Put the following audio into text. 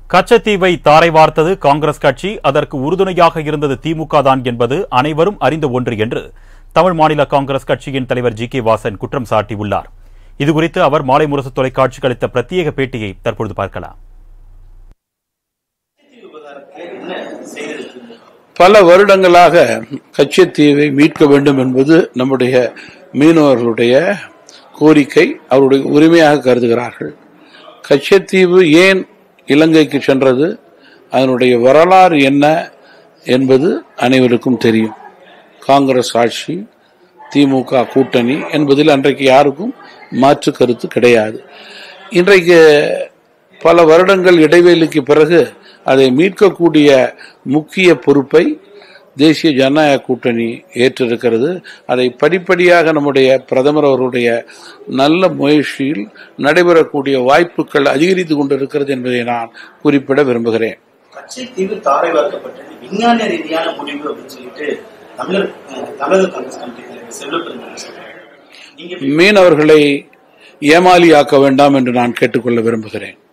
கச்சத்தீவை தாரை வார்த்தது காங்கிரஸ் கட்சி, அதற்கு உறுதுணையாக இருந்தது திமுக தான் என்பது அனைவரும் அறிந்த ஒன்று என்று தமிழ் மாநில காங்கிரஸ் கட்சியின் தலைவர் ஜி.கே. வாசன் குற்றம் சாட்டியுள்ளார். இதுகுறித்து அவர் மாலை முரசு தொலைக்காட்சிக்கு அளித்த பிரத்யேக பேட்டியை தற்பொழுது பார்க்கலாம். பல வருடங்களாக கச்சத்தீவை மீட்க வேண்டும் என்பது நம்முடைய மீனவர்களுடைய கோரிக்கை, அவருடைய உரிமையாக கருதுகிறார்கள். கச்சத்தீவு ஏன் இலங்கைக்கு சென்றது, அதனுடைய வரலாறு என்ன என்பது அனைவருக்கும் தெரியும். காங்கிரஸ் ஆட்சி, திமுக கூட்டணி என்பதில் அன்றைக்கு யாருக்கும் மாற்று கருத்து கிடையாது. இன்றைக்கு பல வருடங்கள் இடைவெளிக்கு பிறகு அதை மீட்கக்கூடிய முக்கிய பொறுப்பை தேசிய ஜனநாயக கூட்டணி ஏற்றிருக்கிறது. அதை படிப்படியாக நம்முடைய பிரதமர் அவருடைய நல்ல முயற்சியில் நடைபெறக்கூடிய வாய்ப்புகள் அதிகரித்துக் கொண்டிருக்கிறது என்பதை நான் குறிப்பிட விரும்புகிறேன். கச்சத்தீவு தாரை வார்க்கப்பட்டது விஞ்ஞான ரீதியான முடிவு அப்படின்னு சொல்லிட்டு தமிழக காங்கிரஸ் கமிட்டி செல்வப்பெருமாள் சொல்றாங்க. மீனவர்களை ஏமாலியாக்க வேண்டாம் என்று நான் கேட்டுக்கொள்ள விரும்புகிறேன்.